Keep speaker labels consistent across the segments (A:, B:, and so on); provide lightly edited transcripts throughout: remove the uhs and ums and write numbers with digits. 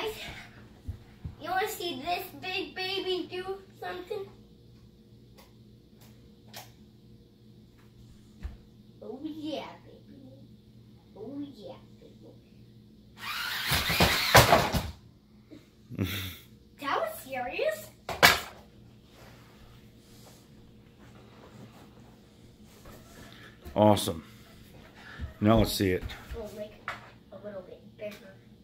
A: guys, you want to see this big baby do something? Oh yeah, baby. Oh yeah, baby. That was serious?
B: Awesome. Now let's see it.
A: We'll make it a little bit bigger.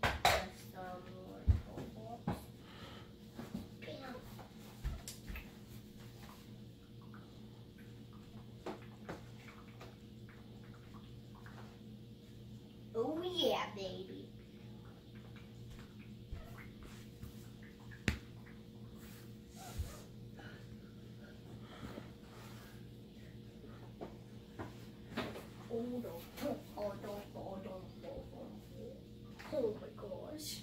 A: Oh yeah, baby. Oh my gosh.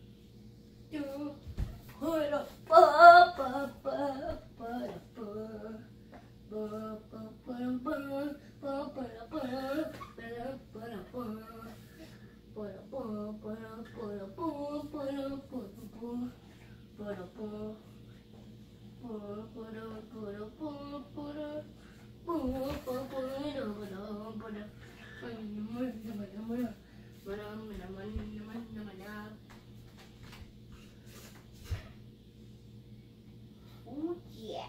A: Oh yeah.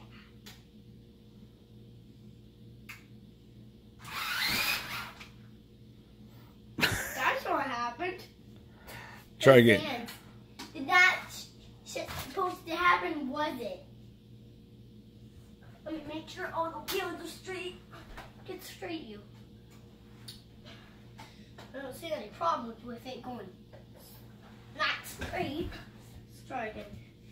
A: That's what happened.
B: Try again.
A: Man, did that shit supposed to happen, was it? Let me make sure all the wheels are straight. Get straight, you. I don't see any problems with it going not straight. Let's try again.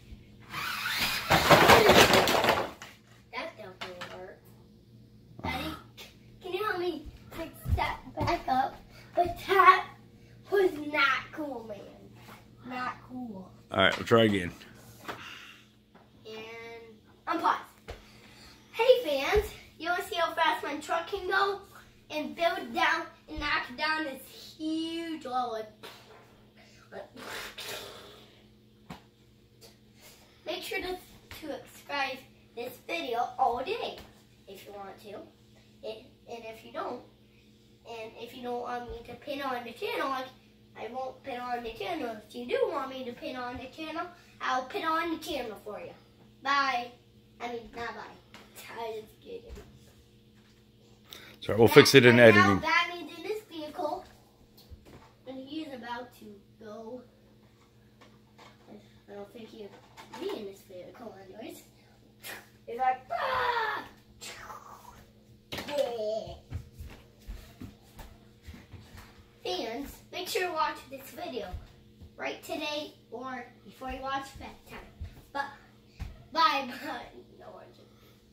A: That definitely hurt. Daddy, can you help me fix that back up? But that was not cool, man. Not cool.
B: Alright, we'll try again.
A: And I'm paused. Hey fans, you want to see how fast my truck can go? And build down and knock down this huge wall. Make sure to subscribe this video all day if you want to. And if you don't, want me to pin on the channel, I won't pin on the channel. If you do want me to pin on the channel, I'll pin on the channel for you. Bye. I mean, not bye. I just kidding.
B: Sorry, we'll fix it in editing.
A: Now Batman's in this vehicle, and he is about to go. I don't think he'll be in this vehicle anyways. He's like, ah! Yeah. Fans, make sure to watch this video right today or before you watch bedtime. But bye. No one should.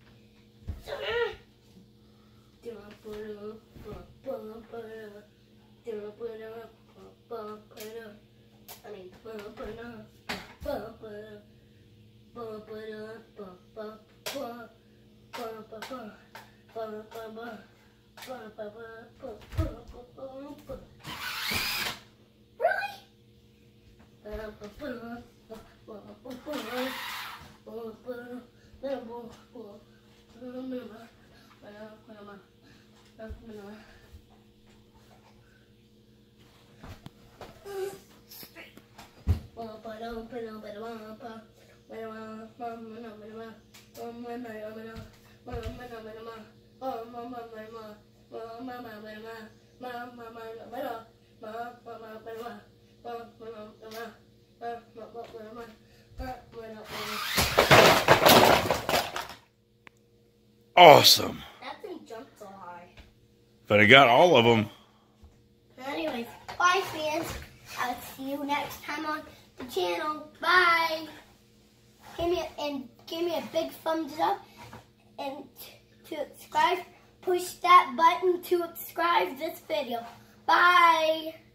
B: Awesome.
A: That thing jumped so high.
B: But I got all of them.
A: Anyways, bye fans. I'll see you next time on the channel. Bye. Give me a big thumbs up and to subscribe. Push that button to subscribe this video. Bye.